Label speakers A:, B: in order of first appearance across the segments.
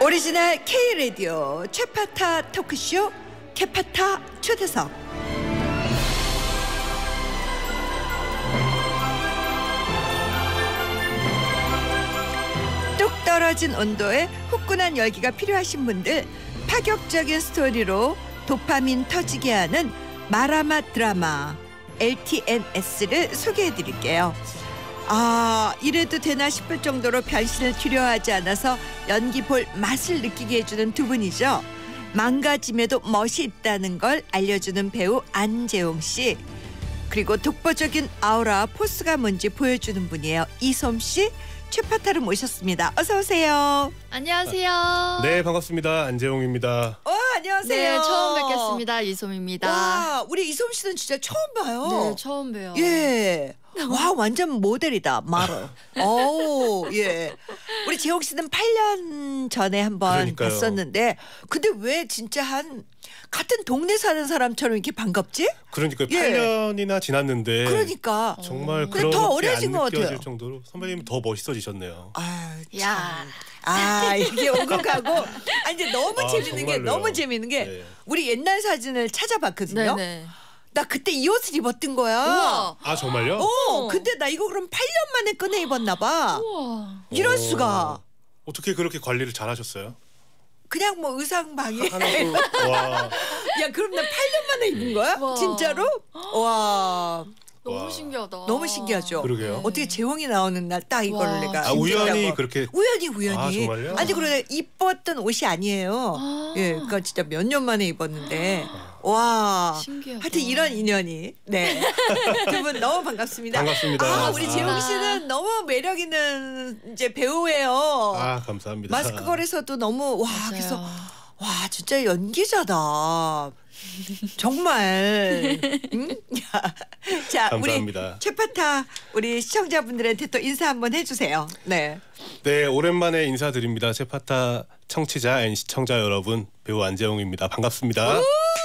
A: 오리지널 K-라디오 최파타 토크쇼 최파타 초대석. 뚝 떨어진 온도에 후끈한 열기가 필요하신 분들, 파격적인 스토리로 도파민 터지게 하는 마라맛 드라마 LTNS를 소개해드릴게요. 이래도 되나 싶을 정도로 변신을 두려워하지 않아서 연기 볼 맛을 느끼게 해주는 두 분이죠. 망가짐에도 멋이 있다는 걸 알려주는 배우 안재홍 씨, 그리고 독보적인 아우라 포스가 뭔지 보여주는 분이에요. 이솜 씨, 최파타를 모셨습니다. 어서 오세요.
B: 안녕하세요.
C: 네, 반갑습니다. 안재홍입니다.
A: 안녕하세요.
B: 네, 처음 뵙겠습니다. 이솜입니다.
A: 와, 우리 이솜 씨는 진짜 처음 봐요.
B: 네, 처음 봬요.
A: 예. 와, 완전 모델이다. 마로. 오, 예. 우리 재홍 씨는 8년 전에 한번
C: 그러니까요.
A: 봤었는데, 근데 왜 진짜 같은 동네 사는 사람처럼 이렇게 반갑지?
C: 그러니까
A: 예.
C: 8년이나 지났는데
A: 그러니까.
C: 정말
A: 근데 더
C: 그렇게
A: 어려진 것
C: 안
A: 같아요.
C: 느껴질 정도로 선배님 더 멋있어지셨네요.
B: 야.
A: 이게 오곡하고. 이제 너무 재밌는 게,
C: 정말로요.
A: 너무 재밌는 게,
C: 네.
A: 우리 옛날 사진을 찾아봤거든요.
B: 네네.
A: 나 그때 이 옷을 입었던 거야.
B: 우와.
C: 아, 정말요?
A: 근데 나 이거 그럼 8년 만에 꺼내 입었나 봐.
B: 우와.
A: 이럴 수가.
C: 어떻게 그렇게 관리를 잘하셨어요?
A: 그냥 뭐 의상방에.
C: 하나도 와.
A: 야, 그럼 나 8년 만에 입은 거야?
B: 와.
A: 진짜로? 와,
B: 너무
C: 와.
B: 신기하다.
A: 너무 신기하죠.
C: 그러게요.
A: 어떻게 재홍이 나오는 날 딱 이거를
B: 와,
A: 내가.
C: 아, 우연히
A: 입었다고.
C: 그렇게
A: 우연히.
C: 아, 정말요?
A: 아니, 그러네, 입었던 옷이 아니에요. 예, 그러니까 진짜 몇 년 만에 입었는데. 와,
B: 신기하다.
A: 하여튼 이런 인연이. 네. 두 분 너무 반갑습니다.
C: 반갑습니다.
A: 우리
C: 아.
A: 재홍 씨는 너무 매력 있는 이제 배우예요.
C: 아, 감사합니다.
A: 마스크걸에서도 너무
B: 맞아요.
A: 그래서 와, 진짜 연기자다. 정말. 응? 자,
C: 감사합니다.
A: 우리 최파타 우리 시청자분들한테 또 인사 한번 해주세요. 네.
C: 네, 오랜만에 인사드립니다. 최파타 청취자 앤 시청자 여러분, 배우 안재홍입니다. 반갑습니다.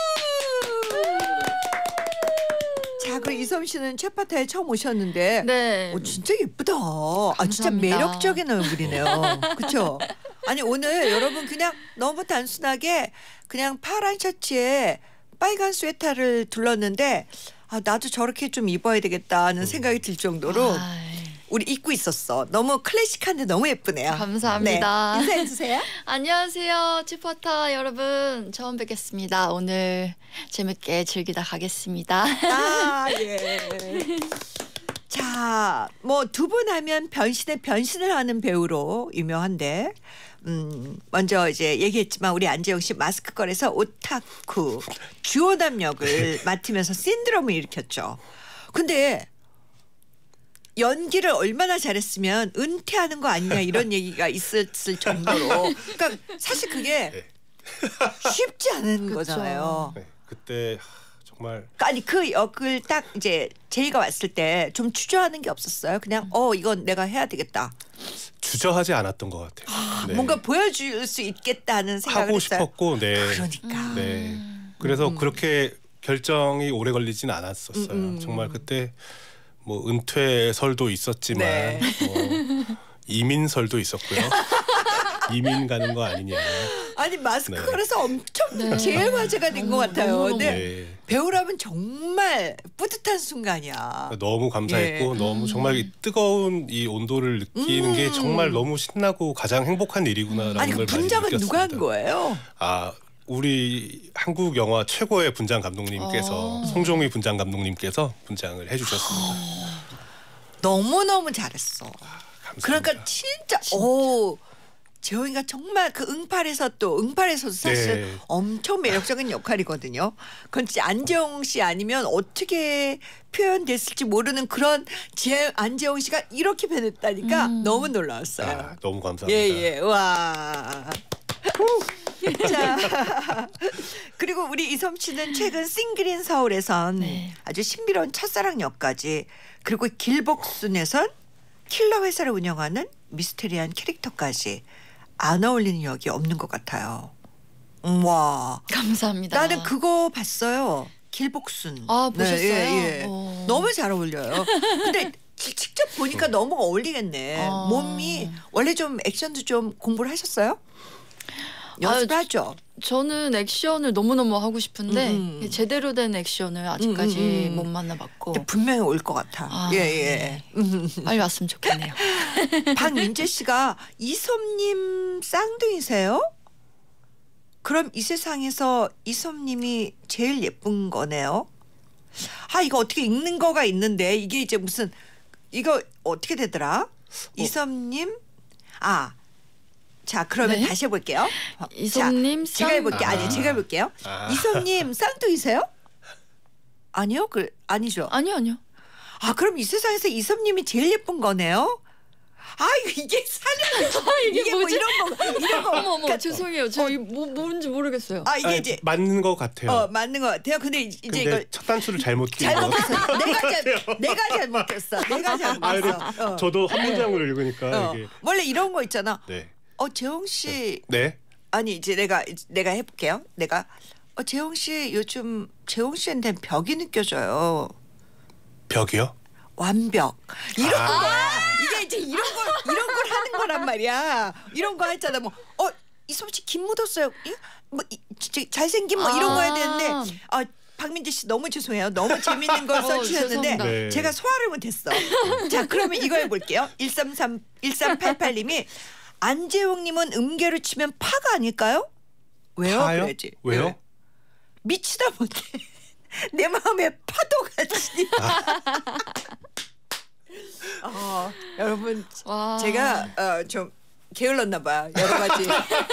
A: 자, 그리고 이솜 씨는 최파타에 처음 오셨는데,
B: 네.
A: 진짜 예쁘다. 진짜
B: 감사합니다.
A: 매력적인 얼굴이네요. 그렇죠? 아니, 오늘 여러분 그냥 너무 단순하게 그냥 파란 셔츠에 빨간 스웨터를 둘렀는데, 나도 저렇게 좀 입어야 되겠다는 생각이 들 정도로 우리 입고 있었어. 너무 클래식한데 너무 예쁘네요.
B: 감사합니다.
A: 네. 인사해 주세요.
B: 안녕하세요. 치파타 여러분. 처음 뵙겠습니다. 오늘 재밌게 즐기다 가겠습니다.
A: 예. 자, 뭐 두 분 하면 변신을 하는 배우로 유명한데, 먼저 이제 얘기했지만 우리 안재홍 씨 마스크걸에서 오타쿠 주호남 역을 맡으면서 신드롬을 일으켰죠. 근데 연기를 얼마나 잘했으면 은퇴하는 거 아니냐 이런 얘기가 있었을 정도로, 그러니까 사실 그게 쉽지 않은 거잖아요.
C: 네, 그때 정말
A: 아니, 그 역을 딱 이제 제이가 왔을 때 좀 주저하는 게 없었어요? 그냥 이건 내가 해야 되겠다.
C: 주저하지 않았던 것 같아요. 네.
A: 뭔가 보여줄 수 있겠다는 생각을
C: 하고
A: 했어요.
C: 싶었고, 네.
A: 그러니까.
C: 네. 그래서 그렇게 결정이 오래 걸리진 않았었어요. 정말 그때 뭐 은퇴설도 있었지만
A: 네.
C: 뭐 이민설도 있었고요. 이민 가는 거 아니냐.
A: 아니, 마스크걸에서
C: 네.
A: 엄청 제일 화제가 된 것 같아요.
B: 너무.
A: 근데
C: 네.
A: 배우라면 정말 뿌듯한 순간이야.
C: 너무 감사했고 너무 정말 이 뜨거운 이 온도를 느끼는 게 정말 너무 신나고 가장 행복한 일이구나라는
A: 아니, 그
C: 걸 많이
A: 분장은
C: 느꼈습니다.
A: 누가 한 거예요?
C: 우리 한국 영화 최고의 분장 감독님께서 송종희 분장 감독님께서 분장을 해주셨습니다.
A: 너무너무 잘했어.
C: 감사합니다.
A: 그러니까 진짜 재홍이가 정말 그 응팔에서도 사실
C: 네.
A: 엄청 매력적인 역할이거든요. 그건 진짜 안재홍 씨 아니면 어떻게 표현됐을지 모르는 그런 안재홍 씨가 이렇게 변했다니까 너무 놀라웠어요.
C: 너무 감사합니다.
A: 예. 와. 자, 그리고 우리 이솜 씨는 최근 싱글인 서울에선 아주 신비로운 첫사랑 역까지, 그리고 길복순에선 킬러 회사를 운영하는 미스테리한 캐릭터까지 안 어울리는 역이 없는 것 같아요. 와.
B: 감사합니다.
A: 나는 그거 봤어요. 길복순.
B: 보셨어요?
A: 예. 너무 잘 어울려요. 근데 직접 보니까 너무 어울리겠네. 몸이 원래 좀 액션도 좀 공부를 하셨어요? 연습하죠.
B: 저는 액션을 너무너무 하고 싶은데 제대로 된 액션을 아직까지 못 만나봤고
A: 분명히 올 것 같아.
B: 아,
A: 예.
B: 빨리 왔으면 좋겠네요.
A: 박민재 씨가 이솜님 쌍둥이세요? 그럼 이 세상에서 이솜님이 제일 예쁜 거네요. 아 이거 어떻게 읽는 거가 있는데 이게 이제 무슨 이거 어떻게 되더라? 이솜님 자 그러면
B: 네?
A: 다시 해볼게요.
B: 이솜님
A: 자, 제가 해볼게요. 아니 제가 해볼게요. 이솜님 쌍둥이세요? 아니요, 아니죠.
B: 아니요.
A: 아 그럼 이 세상에서 이솜님이 제일 예쁜 거네요. 아 이게 사는 이게 뭐
B: 뭐지?
A: 이런 거
B: 어머 죄송해요. 저 뭔지 모르겠어요.
A: 아 이게 이제
C: 맞는 것 같아요.
A: 맞는 것 같아요. 근데 이제
C: 근데
A: 이거
C: 첫 단추를 잘못 낀 거.
A: 잘못했어. 내가 잘못했어. 내가 잘못했어.
C: 저도 한 문장으로 읽으니까 이게.
A: 원래 이런 거 있잖아.
C: 네.
A: 재홍 씨.
C: 네.
A: 아니 이제 내가 해볼게요. 내가 재홍 씨 요즘 재홍 씨한테 벽이 느껴져요.
C: 벽이요?
A: 완벽. 이런 거야. 이게 이제 이런 걸 하는 거란 말이야. 이런 거 했잖아. 뭐 이솜 씨 김 묻었어요. 진짜 잘생긴 뭐 이런 거 해야 되는데 박민재 씨 너무 죄송해요. 너무 재밌는 걸 써주셨는데
C: 네.
A: 제가 소화를 못했어. 자 그러면 이거 해볼게요. 1388님이 안재홍님은 음계로 치면 파가 아닐까요? 왜요?
C: 파요?
A: 그래야지.
C: 왜요?
A: 네. 미치다 못해 내 마음에 파도가 치니까. 여러분
B: 와.
A: 제가 좀 게을렀나 봐요. 여러 가지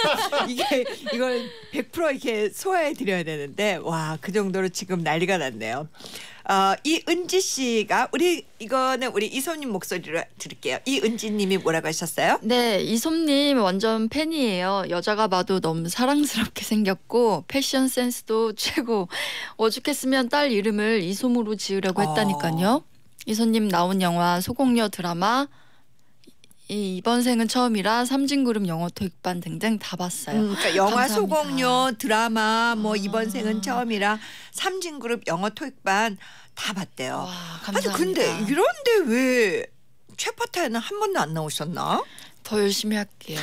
A: 이걸 100% 이렇게 소화해 드려야 되는데 와 그 정도로 지금 난리가 났네요. 이은지 씨가 우리 이솜님 목소리로 들을게요. 이은지님이 뭐라고 하셨어요?
B: 네, 이솜님 완전 팬이에요. 여자가 봐도 너무 사랑스럽게 생겼고 패션 센스도 최고. 오죽했으면 딸 이름을 이솜으로 지으려고 했다니까요. 이솜님 나온 영화 소공녀 드라마 이번 생은 처음이라 삼진그룹 영어 토익반 등등 다 봤어요.
A: 그러니까 영화
B: 감사합니다.
A: 소공녀 드라마 뭐 이번 생은 처음이라 삼진그룹 영어 토익반 다 봤대요.
B: 와,
A: 아니
B: 감사합니다.
A: 근데 이런데 왜 최파타에는 한 번도 안 나오셨나?
B: 더 열심히 할게요.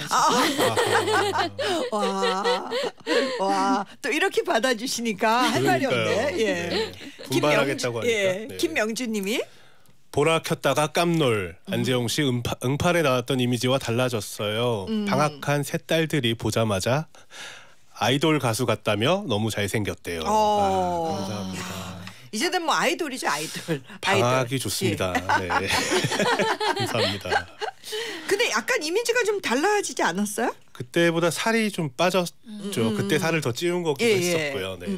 A: 와, 또 이렇게 받아주시니까 할 말이
C: 그러니까요.
A: 없네. 예.
C: 네. 분발하겠다고 하니까.
A: 예.
C: 네.
A: 김명주님이
C: 보라 켰다가 깜놀. 안재홍 씨 응팔에 나왔던 이미지와 달라졌어요. 방학한 세 딸들이 보자마자 아이돌 가수 같다며 너무 잘생겼대요. 감사합니다.
A: 이제는 뭐 아이돌이죠 아이돌.
C: 방학이 좋습니다. 네. 감사합니다.
A: 근데 약간 이미지가 좀 달라지지 않았어요?
C: 그때보다 살이 좀 빠졌죠. 그때 살을 더 찌운 거기도 했었고요. 네.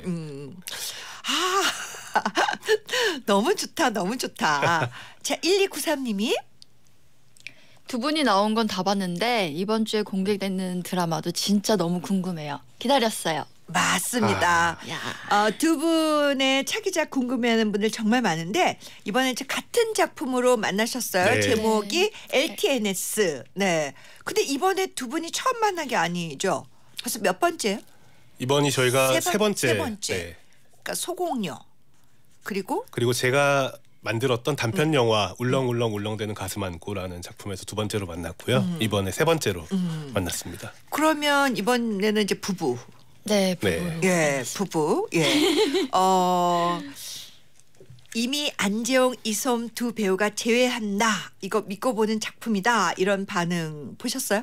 A: 너무 좋다. 자 1293님이
B: 두 분이 나온 건 다 봤는데 이번 주에 공개되는 드라마도 진짜 너무 궁금해요. 기다렸어요.
A: 맞습니다. 두 분의 차기작 궁금해하는 분들 정말 많은데 이번에 같은 작품으로 만나셨어요.
C: 네.
A: 제목이 LTNS. 네. 근데 이번에 두 분이 처음 만난 게 아니죠? 벌써 몇 번째요?
C: 이번이 저희가 세 번째.
A: 세 번째.
C: 네.
A: 그러니까 소공녀. 그리고
C: 제가 만들었던 단편 영화 울렁울렁울렁대는 가슴 안고라는 작품에서 두 번째로 만났고요. 이번에 세 번째로 만났습니다.
A: 그러면 이번에는 이제 부부.
B: 네,
C: 네.
A: 예, 부부. 예. 이미 안재홍, 이솜 두 배우가 제외한다. 이거 믿고 보는 작품이다. 이런 반응 보셨어요?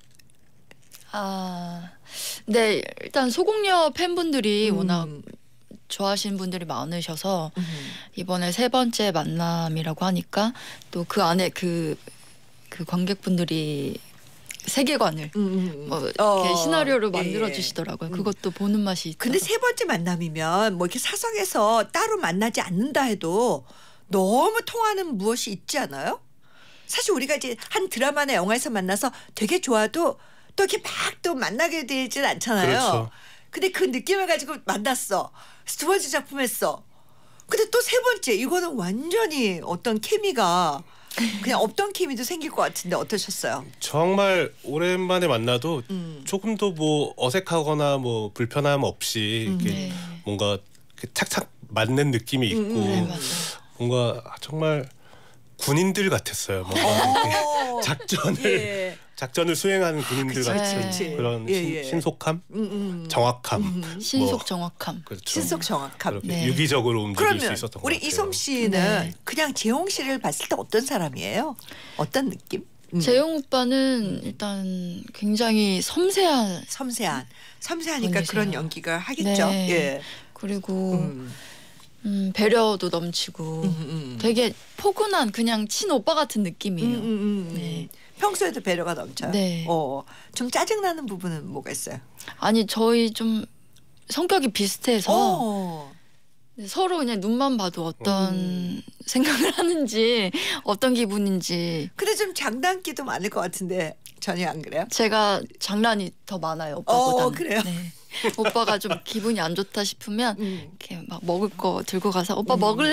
B: 네, 일단 소공녀 팬분들이 워낙 좋아하시는 분들이 많으셔서 이번에 세 번째 만남이라고 하니까 또 그 안에 그 관객분들이 세계관을 뭐 이렇게 시나리오를 만들어 주시더라고요. 그것도 보는 맛이 있죠.
A: 근데 세 번째 만남이면 뭐 이렇게 사석에서 따로 만나지 않는다 해도 너무 통하는 무엇이 있지 않아요? 사실 우리가 이제 한 드라마나 영화에서 만나서 되게 좋아도 또 이렇게 막 또 만나게 되진 않잖아요.
C: 그렇죠.
A: 근데 그 느낌을 가지고 만났어. 두 번째 작품 했어. 근데 또 세 번째 이거는 완전히 어떤 케미가 그냥 없던 케미도 생길 것 같은데 어떠셨어요?
C: 정말 오랜만에 만나도 조금도 뭐 어색하거나 뭐 불편함 없이 이렇게 뭔가 착착 맞는 느낌이 있고
B: 네, 맞아요.
C: 뭔가 정말 군인들 같았어요. 작전을 수행하는 군인들 같은 그런 신속함, 정확함,
B: 신속 정확함,
C: 그렇죠.
A: 신속 정확함.
C: 네. 유기적으로 움직일 수 있었던 것 같아요.
A: 우리 이솜 씨는 그냥 재홍 씨를 봤을 때 어떤 사람이에요? 어떤 느낌?
B: 재용 오빠는 일단 굉장히
A: 섬세하니까
B: 분이세요.
A: 그런 연기가 하겠죠.
B: 네.
A: 예.
B: 그리고 배려도 넘치고 되게 포근한 그냥 친오빠 같은 느낌이에요. 네.
A: 평소에도 배려가 넘쳐요.
B: 네.
A: 좀 짜증나는 부분은 뭐가 있어요?
B: 아니 저희 좀 성격이 비슷해서 서로 그냥 눈만 봐도 어떤 생각을 하는지 어떤 기분인지.
A: 근데 좀 장난기도 많을 것 같은데 전혀 안 그래요?
B: 제가 장난이 더 많아요 오빠보다는.
A: 그래요?
B: 네. 오빠가 좀 기분이 안 좋다 싶으면 이렇게 막 먹을 거 들고 가서 오빠 먹을래?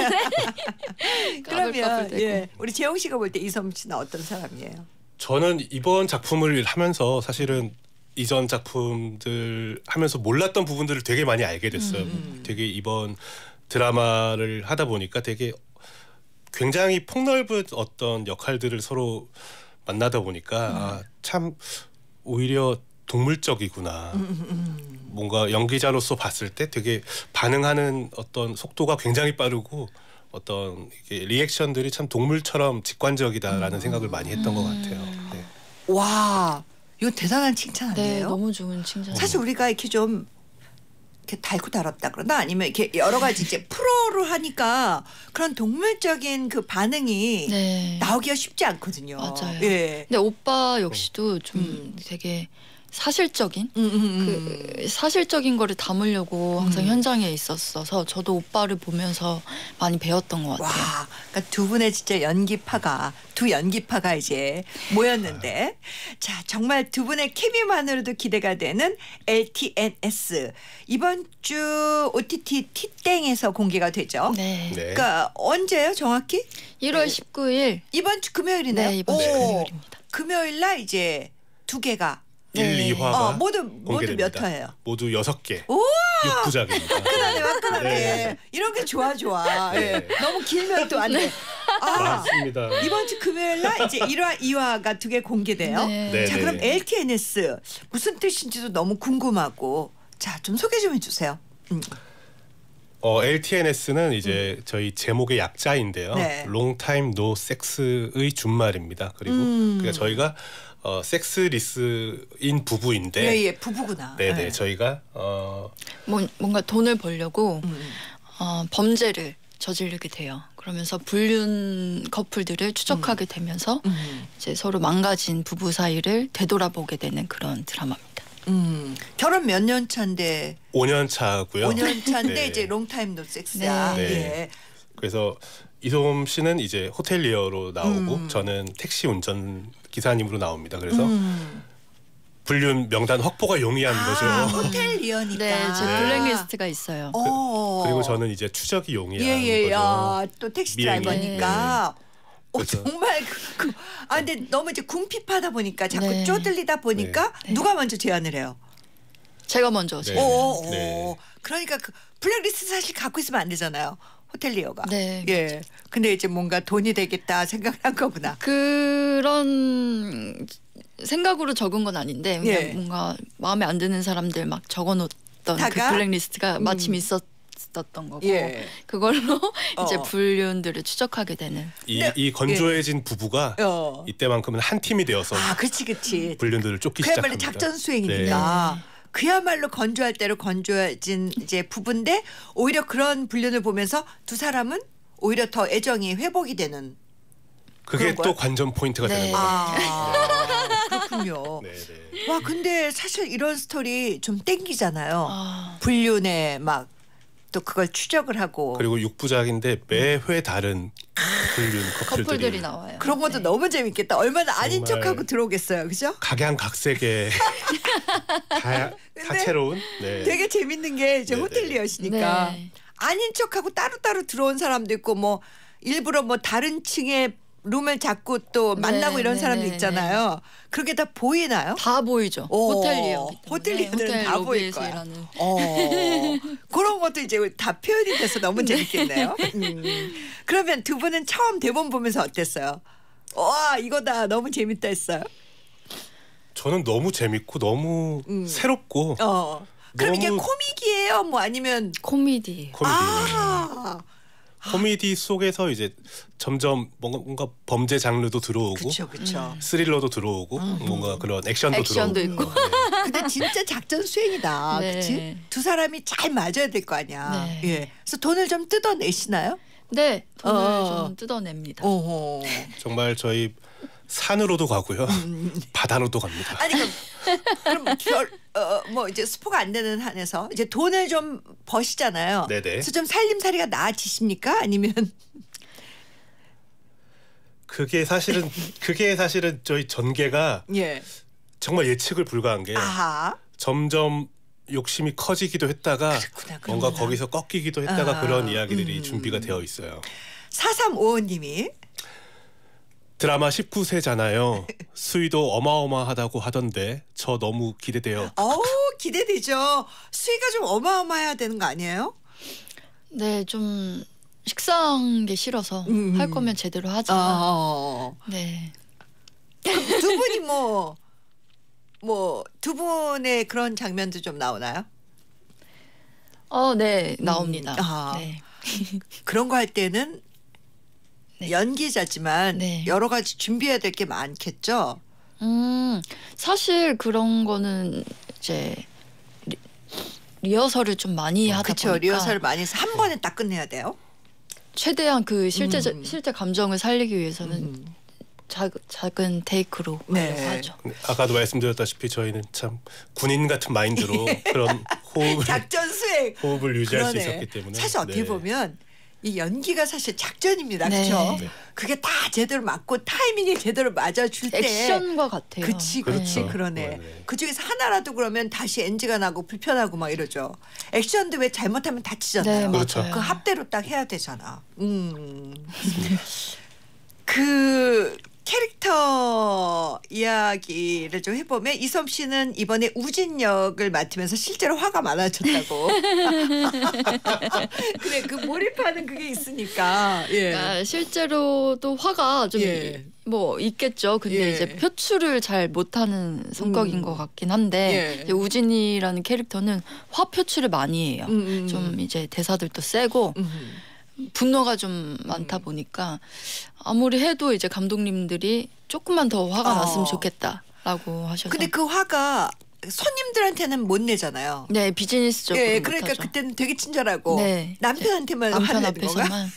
A: 그러면 우리 재홍 씨가 볼 때 이솜 씨는 어떤 사람이에요?
C: 저는 이번 작품을 하면서 사실은 이전 작품들 하면서 몰랐던 부분들을 되게 많이 알게 됐어요. 되게 이번 드라마를 하다 보니까 되게 굉장히 폭넓은 어떤 역할들을 서로 만나다 보니까 참 오히려 동물적이구나. 뭔가 연기자로서 봤을 때 되게 반응하는 어떤 속도가 굉장히 빠르고 어떤 리액션들이 참 동물처럼 직관적이다라는 생각을 많이 했던 것 같아요. 네.
A: 와, 이거 대단한 칭찬 아니에요?
B: 네, 너무 좋은 칭찬.
A: 사실 우리가 이렇게 좀 이렇게 달고 달았다 그러나 아니면 이렇게 여러 가지 이제 프로를 하니까 그런 동물적인 그 반응이 나오기가 쉽지 않거든요.
B: 맞아요.
A: 예.
B: 근데 오빠 역시도 좀 되게 사실적인 그 사실적인 거를 담으려고 항상 현장에 있었어서 저도 오빠를 보면서 많이 배웠던 것 같아요.
A: 와, 그러니까 두 분의 진짜 두 연기파가 이제 모였는데 자 정말 두 분의 케미만으로도 기대가 되는 LTNS 이번 주 OTT 티땡에서 공개가 되죠.
B: 네.
A: 그러니까 언제요 정확히?
B: 1월 19일
A: 이번 주 금요일이네요.
B: 네, 이번 주 금요일입니다.
A: 금요일 날 이제 두 개가
C: 1, 2화가
A: 모두 몇 화예요?
C: 모두 6개.
A: 오!
C: 6부작입니다.
A: 화끈하네.
C: 네.
A: 이런 게 좋아.
C: 네.
A: 너무 길면 또 안 돼.
C: 맞습니다.
A: 이번 주 금요일 날 이제 1화, 2화가 두 개 공개돼요.
B: 네.
A: 자, 그럼 LTNS 무슨 뜻인지도 너무 궁금하고 자, 좀 소개 좀 해주세요.
C: LTNS는 이제 저희 제목의 약자인데요.
A: 네.
C: Long Time No Sex의 준말입니다. 그리고 그러니까 저희가 섹스리스인 부부인데
A: 예, 부부구나.
C: 네네. 저희가
B: 뭔가 돈을 벌려고 범죄를 저지르게 돼요. 그러면서 불륜 커플들을 추적하게 되면서 이제 서로 망가진 부부 사이를 되돌아보게 되는 그런 드라마입니다.
A: 결혼 몇 년 차인데?
C: 5년 차고요.
A: 5년 차인데
C: 네.
A: 이제 롱타임 노 섹스야.
C: 네.
A: 예.
C: 그래서 이솜 씨는 이제 호텔리어로 나오고 저는 택시 운전 기사님으로 나옵니다. 그래서 불륜 명단 확보가 용이한 거죠.
A: 호텔리어니까.
B: 네, 제 블랙리스트가 있어요.
C: 그리고 저는 이제 추적이 용이한
A: 예.
C: 거죠.
A: 또 택시 드라이버니까.
C: 그렇죠.
A: 정말 근데 너무 이제 궁핍하다 보니까 자꾸
B: 네.
A: 쪼들리다 보니까 누가 먼저 제안을 해요?
B: 제가 먼저.
C: 네.
A: 네. 그러니까 그 블랙리스트 사실 갖고 있으면 안 되잖아요. 호텔리어가.
B: 네.
A: 예. 근데 이제 뭔가 돈이 되겠다 생각을 한 거구나.
B: 그런 생각으로 적은 건 아닌데 그냥 뭔가 마음에 안 드는 사람들 막 적어놓던 그 블랙리스트가 마침 있었던 거고 그걸로 이제 불륜들을 추적하게 되는.
C: 이 건조해진 부부가 이때만큼은 한 팀이 되어서
A: 그치.
C: 불륜들을 쫓기
A: 그야말로
C: 시작합니다.
A: 작전 수행이니까. 그야말로 건조할 대로 건조해진 이제 부부인데 오히려 그런 불륜을 보면서 두 사람은 오히려 더 애정이 회복이 되는.
C: 그게 또 관전 포인트가 되는 거예요.
A: 그렇군요. 와 근데 사실 이런 스토리 좀 땡기잖아요. 불륜에 막 또 그걸 추적을 하고.
C: 그리고 6부작인데 매회 다른 불륜
B: 커플들이 나와요.
A: 그런 것도 너무 재밌겠다. 얼마나 아닌 척하고 들어오겠어요. 그죠?
C: 각양각색의 다채로운
A: 되게 재밌는 게 이제 호텔리어시니까 아닌 척하고 따로따로 들어온 사람도 있고 뭐 일부러 뭐 다른 층에 룸을 잡고 또 만나고
B: 네,
A: 이런
B: 네,
A: 사람도
B: 네,
A: 있잖아요. 그렇게 다 보이나요?
B: 다 보이죠. 호텔리어기 때문에.
A: 호텔리어들은
B: 호텔
A: 다 보일
B: 로비에서
A: 거야.
B: 일하는.
A: 그런 것도 이제 다 표현이 돼서 너무 재밌겠네요. 그러면 두 분은 처음 대본 보면서 어땠어요? 와 이거다 너무 재밌다 했어요.
C: 저는 너무 재밌고 너무 새롭고
A: 그럼 이게
C: 너무-
A: 코믹이에요? 뭐 아니면
B: 코미디.
C: 코미디 속에서 이제 점점 뭔가 범죄 장르도 들어오고
A: 그렇죠.
C: 스릴러도 들어오고 뭔가 그런 액션도
B: 액션도
C: 들어오고.
B: 있고.
A: 근데 진짜 작전 수행이다.
B: 네.
A: 그렇지? 두 사람이 잘 맞아야 될 거 아니야.
B: 네.
A: 예. 그래서 돈을 좀 뜯어내시나요?
B: 네, 돈을 좀 뜯어냅니다.
A: 오호.
C: 정말 저희 산으로도 가고요. 바다로도 갑니다.
A: 아니 그럼 뭐 이제 스포가 안 되는 한에서 이제 돈을 좀 버시잖아요.
C: 네네.
A: 그래서 좀 살림살이가 나아지십니까? 아니면
C: 그게 사실은 저희 전개가
A: 예.
C: 정말 예측을 불가한 게
A: 아하.
C: 점점 욕심이 커지기도 했다가
A: 그렇구나.
C: 뭔가 거기서 꺾이기도 했다가
A: 아,
C: 그런 이야기들이 준비가 되어 있어요.
A: 4355님이
C: 드라마 19세잖아요. 수위도 어마어마하다고 하던데 저 너무 기대돼요.
A: 기대되죠. 수위가 좀 어마어마해야 되는 거 아니에요?
B: 네, 좀 식상한 게 싫어서 할 거면 제대로 하자. 네.
A: 두 분이 두 분의 그런 장면도 좀 나오나요?
B: 네, 나옵니다. 네.
A: 그런 거 할 때는
B: 네.
A: 연기자지만
B: 네.
A: 여러 가지 준비해야 될 게 많겠죠.
B: 사실 그런 거는 이제 리허설을 좀 많이 하다
A: 그렇죠.
B: 보니까
A: 리허설 많이 해서 한 번에 딱 끝내야 돼요.
B: 최대한 그 실제 감정을 살리기 위해서는 작은 테이크로
A: 네.
B: 하려고 하죠.
C: 아까도 말씀드렸다시피 저희는 참 군인 같은 마인드로 그런
A: 작전 수행.
C: 호흡을 유지할 수
A: 그러네.
C: 있었기 때문에
A: 사실 어떻게
C: 네.
A: 보면 이 연기가 사실 작전입니다.
B: 네.
A: 그렇죠?
C: 네.
A: 그게 다 제대로 맞고 타이밍에 제대로 맞아줄 때
B: 액션과 같아요.
A: 그치
C: 그렇죠.
A: 그러네.
C: 네.
A: 그중에서 하나라도 그러면 다시 NG가 나고 불편하고 막 이러죠. 액션도 왜 잘못하면 다치잖아요.
B: 네,
C: 그렇죠.
B: 맞아요.
A: 그 합대로 딱 해야 되잖아. 그 캐릭터 이야기를 좀 해보면 이솜 씨는 이번에 우진 역을 맡으면서 실제로 화가 많아졌다고. 그래 그 몰입하는 그게 있으니까. 예.
B: 그러니까 실제로도 화가 좀
A: 예.
B: 뭐 있겠죠. 근데
A: 예.
B: 이제 표출을 잘 못하는 성격인 것 같긴 한데
A: 예.
B: 이제 우진이라는 캐릭터는 화 표출을 많이 해요. 좀 이제 대사들도 세고 분노가 좀 많다 보니까 아무리 해도 이제 감독님들이 조금만 더 화가 났으면 좋겠다라고 하셔서.
A: 근데 그 화가 손님들한테는 못 내잖아요.
B: 네, 비즈니스적으로
A: 예, 그러니까
B: 못하죠.
A: 그때는 되게 친절하고
B: 네.
A: 남편한테만
B: 남편
A: 화내는 건가?
B: 앞에서만.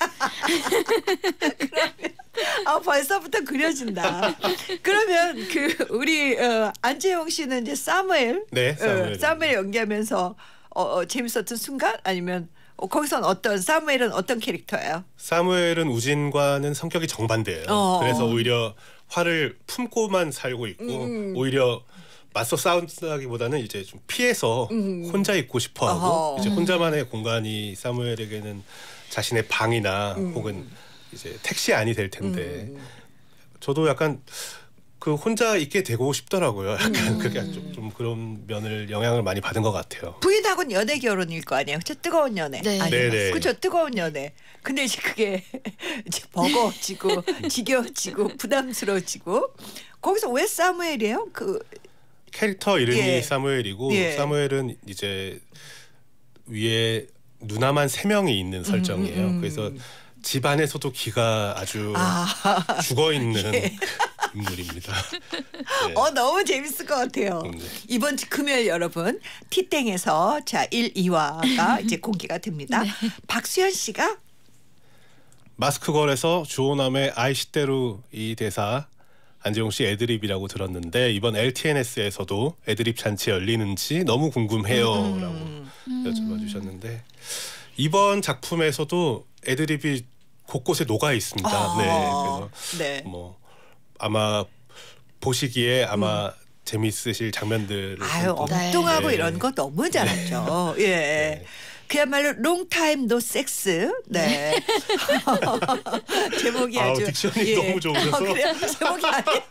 A: 벌써부터 그려진다. 그러면 그 우리 안재용 씨는 이제 사무엘,
C: 네,
A: 사무엘 연기하면서 재밌었던 순간 아니면 거기선 사무엘은 어떤 캐릭터예요?
C: 사무엘은 우진과는 성격이 정반대예요. 그래서 오히려 화를 품고만 살고 있고 오히려 맞서 싸운다기보다는 이제 좀 피해서 혼자 있고 싶어하고 이제 혼자만의 공간이 사무엘에게는 자신의 방이나 혹은 이제 택시 안이 될 텐데 저도 약간 그 혼자 있게 되고 싶더라고요. 약간 그게 좀 그런 면을 영향을 많이 받은 것 같아요.
A: 부인하고는 연애 결혼일 거 아니에요? 그쵸? 뜨거운 연애.
B: 네.
C: 네네.
A: 그렇죠. 뜨거운 연애. 근데 이제 그게 이제 버거워지고 지겨워지고 부담스러워지고 거기서 왜 사무엘이에요? 그
C: 캐릭터 이름이
A: 예.
C: 사무엘이고
A: 예.
C: 사무엘은 이제 위에 누나만 3명이 있는 설정이에요. 그래서 집안에서도 기가 아주 죽어 있는 인물입니다. 네.
A: 너무 재밌을 것 같아요.
C: 네.
A: 이번 주 금요일 여러분 티땡에서 1, 2화가 이제 공개가 됩니다. 박수현 씨가
C: 마스크걸에서 주호남의 아이시대로 이 대사 안재용 씨 애드립이라고 들었는데 이번 LTNS에서도 애드립 잔치 열리는지 너무 궁금해요라고 여쭤봐 주셨는데 이번 작품에서도 애드립이 곳곳에 녹아 있습니다. 네, 그래서
A: 네.
C: 뭐 아마 보시기에 아마 재밌으실 장면들을
A: 아유
C: 좀
A: 엉뚱하고
C: 네.
A: 이런 거 너무 잘하죠. 예.
C: 네.
A: 그야말로 롱타임 노 섹스. 네. 제목이 아주
C: 딕션이 너무 좋으셔서.
A: 그래요? 제목이 아니에요.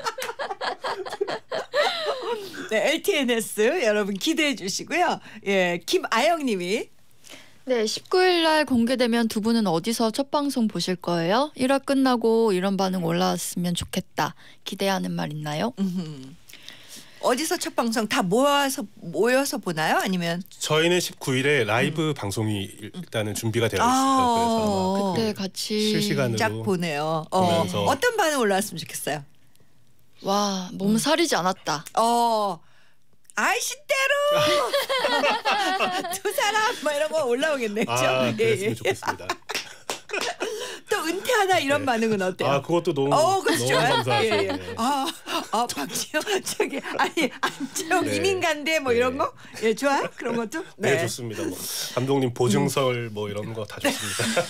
A: 네, LTNS 여러분 기대해 주시고요. 예, 김아영 님이
B: 네, 19일 날 공개되면 두 분은 어디서 첫 방송 보실 거예요? 1화 끝나고 이런 반응 올라왔으면 좋겠다. 기대하는 말 있나요?
A: 어디서 첫 방송 다 모여서 보나요? 아니면
C: 저희는 19일에 라이브 방송이 일단은 준비가 되어 있어요. 그래서
B: 그때 같이
C: 실시간으로
A: 쫙 보네요.
C: 보면서.
A: 어떤 반응 올라왔으면 좋겠어요?
B: 와, 몸살이지 않았다.
A: 아이씨대로 두 사람 뭐 이런 거 올라오겠네요.
C: 그랬으면 좋겠습니다.
A: 또 은퇴하나 이런 반응은 어때요?
C: 그것도 너무
A: 그것도
C: 너무
A: 좋아요.
C: 감사하죠.
A: 예.
C: 네.
A: 박지영 저기 안재영
C: 네.
A: 이민간대 뭐
C: 네.
A: 이런 거? 예, 좋아요? 그런 것도?
C: 네, 좋습니다. 뭐 감독님 보증설 뭐 이런 거 다 좋습니다.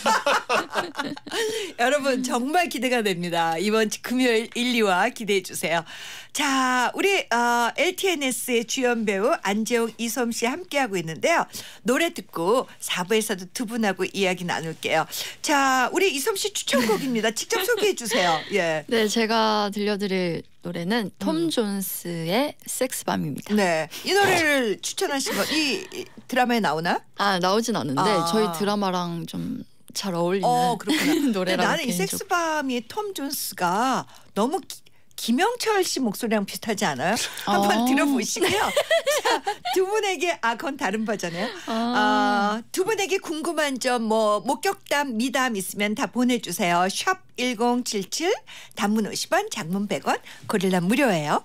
A: 여러분 정말 기대가 됩니다. 이번 주 금요일 1, 2화 기대해 주세요. 자, 우리 LTNS의 주연 배우 안재홍, 이솜 씨 함께하고 있는데요. 노래 듣고 4부에서도 두 분하고 이야기 나눌게요. 자, 우리 이솜 씨 추천곡입니다. 직접 소개해 주세요. 예.
B: 네, 제가 들려드릴 노래는 톰 존스의 섹스밤입니다.
A: 네, 이 노래를 추천하신 거 이 드라마에 나오나?
B: 나오진 않는데 저희 드라마랑 좀 잘 어울리는
A: 그렇구나.
B: 노래라고
A: 나는 이
B: 개인적으로.
A: 섹스밤이 톰 존스가 너무 김영철 씨 목소리랑 비슷하지 않아요? 한번 들어보시고요. 자, 두 분에게 그건 다른 버전이에요. 두 분에게 궁금한 점 뭐 목격담, 미담 있으면 다 보내주세요. 샵 1077 단문 50원, 장문 100원, 고릴라 무료예요.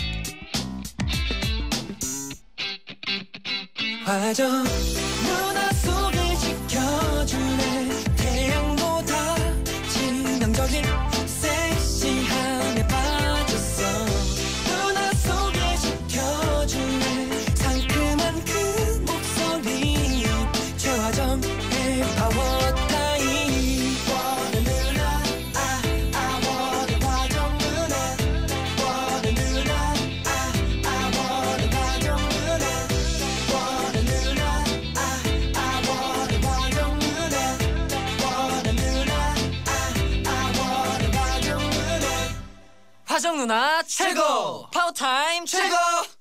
D: 화정 누나 속을 지켜주네 태양보다 치명적인 섹시함에 빠졌어 누나 속을 지켜주네 상큼한 그 목소리 최화정의 파워타임 원해 누나 원해 화정 누나 원해 누나 원해 화정 누나 원해 누나 원해 화정 누나 원해 누나 원해 화정 누나 화정 누나 최고 파워타임 최고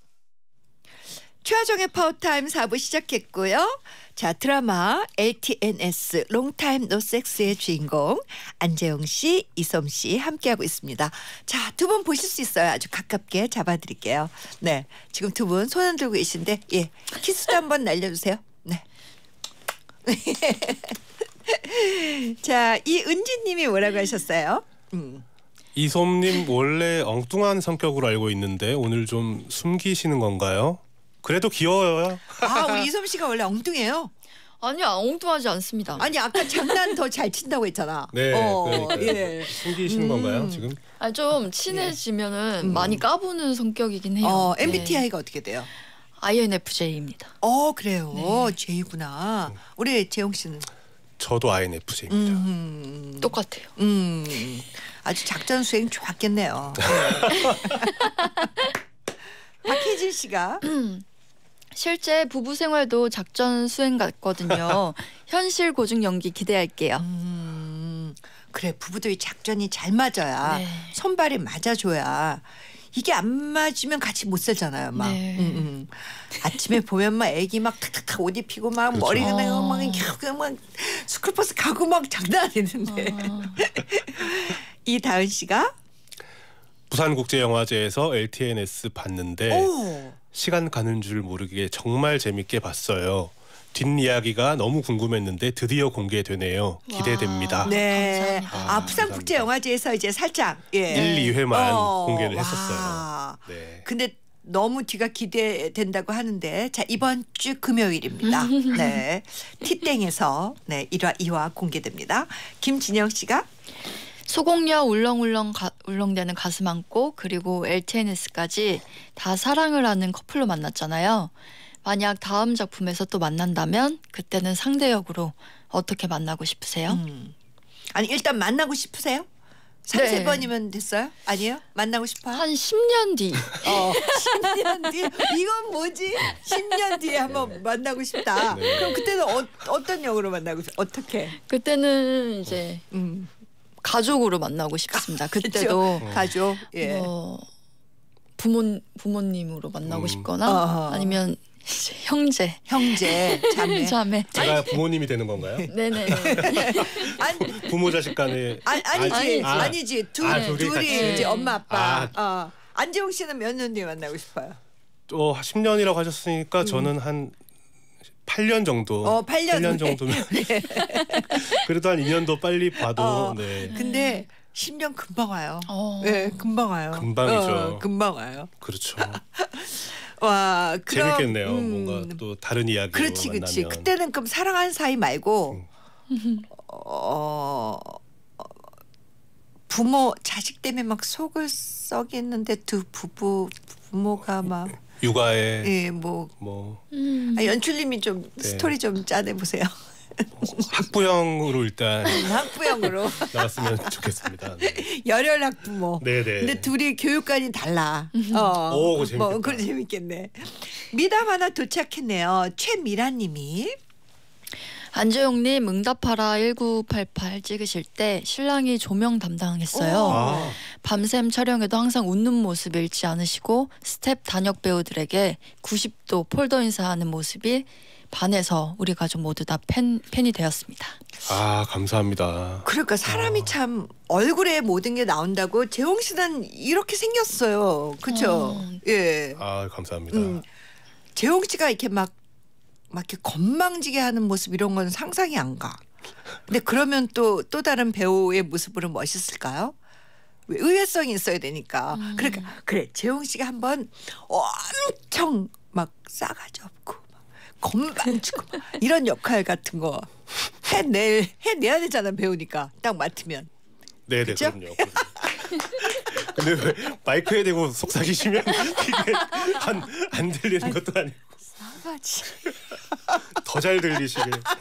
A: 최하정의 파워타임 4부 시작했고요. 자, 드라마 LTNS 롱타임 노섹스의 주인공 안재홍 씨, 이솜 씨 함께하고 있습니다. 자, 두 분 보실 수 있어요. 아주 가깝게 잡아드릴게요. 네, 지금 두 분 손 흔들고 계신데 예, 키스도 한번 날려주세요. 네. 자, 이은지님이 뭐라고 하셨어요?
C: 이솜님 원래 엉뚱한 성격으로 알고 있는데 오늘 좀 숨기시는 건가요? 그래도 귀여워요.
A: 우리 이솜 씨가 원래 엉뚱해요.
B: 아니요, 엉뚱하지 않습니다.
A: 아니 아까 장난 더 잘 친다고 했잖아.
C: 네, 그러니까
A: 예.
C: 숨기시는 건가요 지금?
B: 좀 친해지면은 많이 까부는 성격이긴 해요.
A: MBTI가 어떻게 돼요?
B: INFJ입니다.
A: 그래요. J구나. 우리 재홍 씨는
C: 저도 INFJ입니다.
B: 똑같아요.
A: 아주 작전 수행 좋았겠네요. 박혜진 씨가
B: 실제 부부 생활도 작전 수행 같거든요. 현실 고증 연기 기대할게요.
A: 그래, 부부들이 작전이 잘 맞아야
B: 네.
A: 손발이 맞아줘야 이게 안 맞으면 같이 못 살잖아요. 막
B: 네.
A: 아침에 보면 막 애기 막 탁탁탁 옷 입히고 막
C: 그렇죠.
A: 머리가 내고 막 스쿨버스 가고 막 장난 아니는데 이다은 씨가
C: 부산국제영화제에서 LTNS 봤는데
A: 오.
C: 시간 가는 줄 모르게 정말 재밌게 봤어요. 뒷이야기가 너무 궁금했는데 드디어 공개되네요. 기대됩니다.
A: 네.
B: 감사합니다.
A: 부산국제영화제에서 이제 살짝
C: 1, 2회만 공개를
A: 와.
C: 했었어요. 네.
A: 근데 너무 뒤가 기대된다고 하는데 자, 이번 주 금요일입니다. 네. 티땡에서 1화, 2화 공개됩니다. 김진영 씨가
B: 소공녀 울렁대는 가슴 안고 그리고 LTNS까지 다 사랑을 하는 커플로 만났잖아요. 만약 다음 작품에서 또 만난다면 그때는 상대 역으로 어떻게 만나고 싶으세요?
A: 아니 일단 만나고 싶으세요? 3, 4번이면 됐어요? 아니에요? 만나고 싶어요?
B: 한 10년 뒤.
A: 10년 뒤? 이건 뭐지? 10년 뒤에 한번 만나고 싶다.
C: 네.
A: 그럼 그때는 어떤 역으로 만나고 싶어요? 어떻게?
B: 그때는 이제 가족으로 만나고 싶습니다. 그때도
A: 가족. 예.
B: 부모님으로 만나고 싶거나
A: 어허.
B: 아니면 이제 형제,
A: 자매.
B: 자매.
C: 제가 부모님이 되는 건가요?
B: 네네.
A: 아니,
C: 부모 자식 간에
A: 아니지. 둘이
C: 같이.
A: 이제 엄마 아빠. 안재홍 씨는 몇 년 뒤에 만나고 싶어요?
C: 10년이라고 하셨으니까 저는 한 8년 정도.
A: 8년
C: 정도면. 그래도 한 2년 더 빨리 봐도. 네.
A: 근데 10년 금방 와요.
B: 네,
A: 금방 와요.
C: 금방이죠.
A: 금방 와요.
C: 그렇죠.
A: 와, 그럼,
C: 재밌겠네요. 뭔가 또 다른 이야기로
A: 그렇지.
C: 만나면.
A: 그때는 그럼 사랑하는 사이 말고 부모 자식 때문에 막 속을 썩였는데 두 부모가 막
C: 육아에
A: 뭐
C: 뭐
A: 연출님이 좀 스토리 좀 짜내 보세요.
C: 학부형으로 일단
A: 학부형으로
C: 나왔으면 좋겠습니다. 네.
A: 열혈 학부모.
C: 네네.
A: 근데 둘이 교육관이 달라.
C: 오, 재밌겠다.
A: 뭐 그거 재밌겠네. 미담 하나 도착했네요. 최미라님이.
B: 안재용님 응답하라 1988 찍으실 때 신랑이 조명 담당했어요. 밤샘 촬영에도 항상 웃는 모습 잃지 않으시고 스텝 단역 배우들에게 90도 폴더 인사하는 모습이 반해서 우리 가족 모두 다 팬이 되었습니다.
C: 감사합니다.
A: 그러니까 사람이 참 얼굴에 모든 게 나온다고. 재홍 씨는 이렇게 생겼어요. 그렇죠? 예.
C: 감사합니다.
A: 재홍 씨가 이렇게 막 이렇게 건망지게 하는 모습 이런 건 상상이 안 가. 근데 그러면 또 다른 배우의 모습으로 멋있을까요? 의외성이 있어야 되니까. 그러니까 그래 재홍 씨가 한번 엄청 막 싸가지 없고 건방지고 이런 역할 같은 거 해내야 되잖아. 배우니까 딱 맡으면.
C: 네네.
A: 그쵸?
C: 그럼요. 근데 왜 마이크에 대고 속삭이시면 이게 안 들리는 것도 아니고
A: 싸가지.
C: 더 잘 들리시게.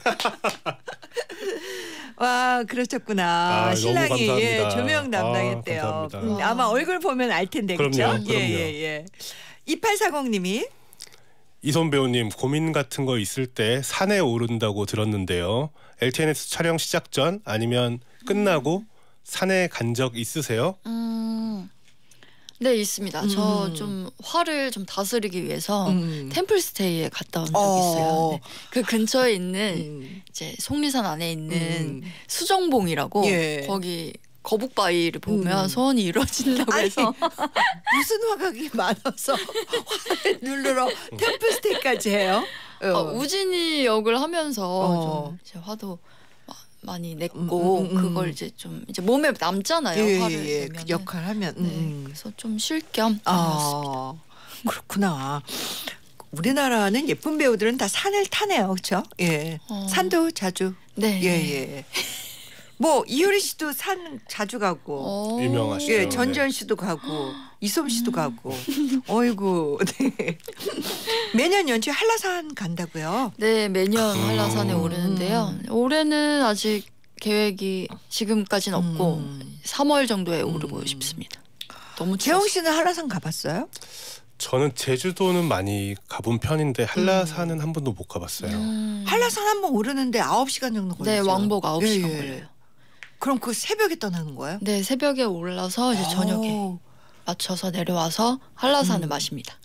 A: 와, 그러셨구나.
C: 너무
A: 신랑이
C: 감사합니다.
A: 조명 담당했대요.
C: 감사합니다.
A: 아마 얼굴 보면 알 텐데.
C: 그럼요,
A: 그렇죠? 예. 2840님이
C: 이손 배우님 고민 같은 거 있을 때 산에 오른다고 들었는데요. LTNS 촬영 시작 전 아니면 끝나고 산에 간 적 있으세요?
B: 네, 있습니다. 저 좀 화를 좀 다스리기 위해서 템플스테이에 갔다 온 적이 있어요. 네. 그 근처에 있는 이제 속리산 안에 있는 수정봉이라고 거기 거북바위를 보면 소원이 이루어진다고 해서
A: 무슨 화각이 많아서 화를 누르러 템플스테이까지 해요?
B: 우진이 역을 하면서 좀 이제 화도 많이 냈고 그걸 이제 좀 이제 몸에 남잖아요. 화를 내면
A: 그 역할 하면.
B: 네, 그래서 좀 쉴 겸 다녔습니다.
A: 그렇구나. 우리나라는 예쁜 배우들은 다 산을 타네요, 그렇죠? 예, 산도 자주.
B: 네.
A: 예. 뭐 이효리 씨도 산 자주 가고.
C: 유명하시죠.
A: 예, 전지현 씨도 가고 이솜 씨도 가고. 어이구. 네. 매년 연초에 한라산 간다고요?
B: 네, 매년 한라산에 오르는데요. 올해는 아직 계획이 지금까지는 없고 3월 정도에 오르고 싶습니다. 너무
A: 재홍 씨는 한라산 가봤어요?
C: 저는 제주도는 많이 가본 편인데 한라산은 한 번도 못 가봤어요.
A: 한라산 한번 오르는데 9시간 정도 걸리죠?
B: 네, 왕복 9시간
A: 예.
B: 걸려요.
A: 그럼 그 새벽에 떠나는 거예요?
B: 네, 새벽에 올라서 이제 저녁에 맞춰서 내려와서 한라산을 마십니다.